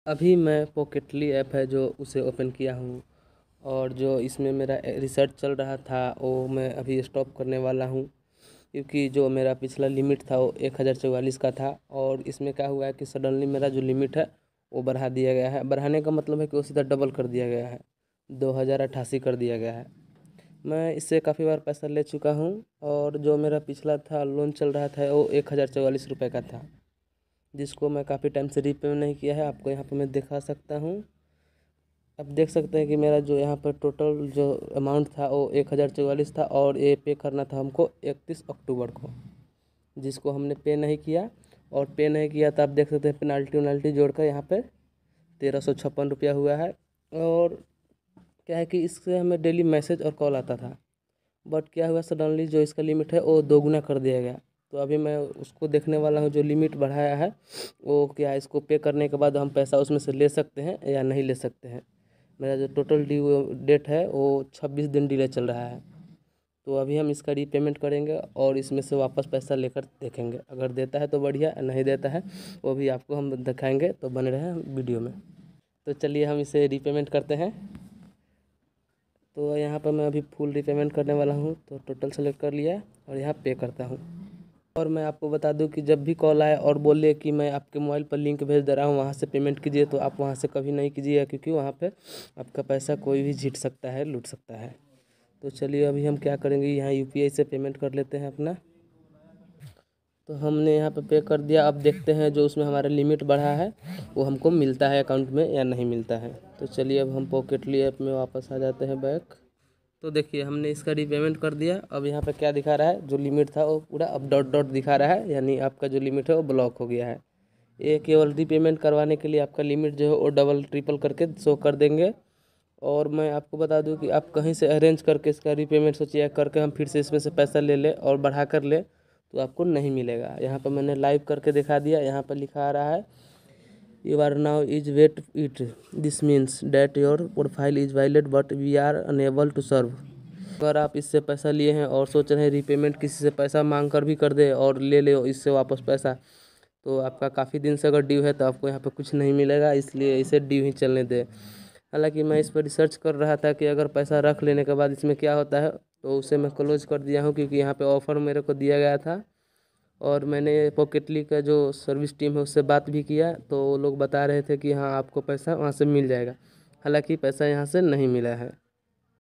अभी मैं पॉकेटली ऐप है जो उसे ओपन किया हूँ और जो इसमें मेरा रिसर्च चल रहा था वो मैं अभी स्टॉप करने वाला हूँ, क्योंकि जो मेरा पिछला लिमिट था वो 1044 का था और इसमें क्या हुआ है कि सडनली मेरा जो लिमिट है वो बढ़ा दिया गया है। बढ़ाने का मतलब है कि वो सीधा डबल कर दिया गया है, 2088 कर दिया गया है। मैं इससे काफ़ी बार पैसा ले चुका हूँ और जो मेरा पिछला था लोन चल रहा था वो 1044 रुपये का था, जिसको मैं काफ़ी टाइम से रीपेमेंट नहीं किया है। आपको यहाँ पर मैं दिखा सकता हूँ। आप देख सकते हैं कि मेरा जो यहाँ पर टोटल जो अमाउंट था वो 1044 था और ये पे करना था हमको 31 अक्टूबर को, जिसको हमने पे नहीं किया। और पे नहीं किया तो आप देख सकते हैं पेनाल्टी वनाल्टी जोड़कर यहाँ पे 1356 रुपया हुआ है। और क्या है कि इससे हमें डेली मैसेज और कॉल आता था, बट क्या हुआ सडनली जो इसका लिमिट है वो दोगुना कर दिया गया। तो अभी मैं उसको देखने वाला हूँ, जो लिमिट बढ़ाया है वो क्या इसको पे करने के बाद हम पैसा उसमें से ले सकते हैं या नहीं ले सकते हैं। मेरा जो टोटल ड्यू डेट है वो 26 दिन डिले चल रहा है। तो अभी हम इसका रीपेमेंट करेंगे और इसमें से वापस पैसा लेकर देखेंगे, अगर देता है तो बढ़िया, नहीं देता है वो भी आपको हम दिखाएंगे। तो बने रहें वीडियो में। तो चलिए हम इसे रीपेमेंट करते हैं। तो यहाँ पर मैं अभी फुल रीपेमेंट करने वाला हूँ, तो टोटल सेलेक्ट कर लिया और यहाँ पे करता हूँ। और मैं आपको बता दूं कि जब भी कॉल आए और बोले कि मैं आपके मोबाइल पर लिंक भेज दे रहा हूँ वहाँ से पेमेंट कीजिए, तो आप वहाँ से कभी नहीं कीजिएगा, क्योंकि वहाँ पे आपका पैसा कोई भी झीट सकता है, लूट सकता है। तो चलिए अभी हम क्या करेंगे, यहाँ यूपीआई से पेमेंट कर लेते हैं अपना। तो हमने यहाँ पे कर दिया। अब देखते हैं जो उसमें हमारा लिमिट बढ़ा है वो हमको मिलता है अकाउंट में या नहीं मिलता है। तो चलिए अब हम पॉकेटली ऐप में वापस आ जाते हैं बैक। तो देखिए हमने इसका रीपेमेंट कर दिया। अब यहाँ पे क्या दिखा रहा है, जो लिमिट था वो पूरा अब डॉट डॉट दिखा रहा है, यानी आपका जो लिमिट है वो ब्लॉक हो गया है। ये केवल रीपेमेंट करवाने के लिए आपका लिमिट जो है वो डबल ट्रिपल करके शो कर देंगे। और मैं आपको बता दूं कि आप कहीं से अरेंज करके इसका रीपेमेंट सोचिए करके हम फिर से इसमें से पैसा ले ले और बढ़ा कर ले तो आपको नहीं मिलेगा। यहाँ पर मैंने लाइव करके दिखा दिया। यहाँ पर लिखा आ रहा है you are now is wait it, this means that your profile is valid but we are unable to serve. अगर आप इससे पैसा लिए हैं और सोच रहे हैं रीपेमेंट किसी से पैसा मांग कर भी कर दे और ले ले इससे वापस पैसा, तो आपका काफ़ी दिन से अगर ड्यू है तो आपको यहाँ पे कुछ नहीं मिलेगा, इसलिए इसे ड्यू ही चलने दें। हालांकि मैं इस पर रिसर्च कर रहा था कि अगर पैसा रख लेने के बाद इसमें क्या होता है, तो उसे मैं क्लोज कर दिया हूँ, क्योंकि यहाँ पे ऑफ़र मेरे को दिया गया था। और मैंने पॉकेटली का जो सर्विस टीम है उससे बात भी किया, तो वो लोग बता रहे थे कि हाँ आपको पैसा वहाँ से मिल जाएगा। हालांकि पैसा यहाँ से नहीं मिला है।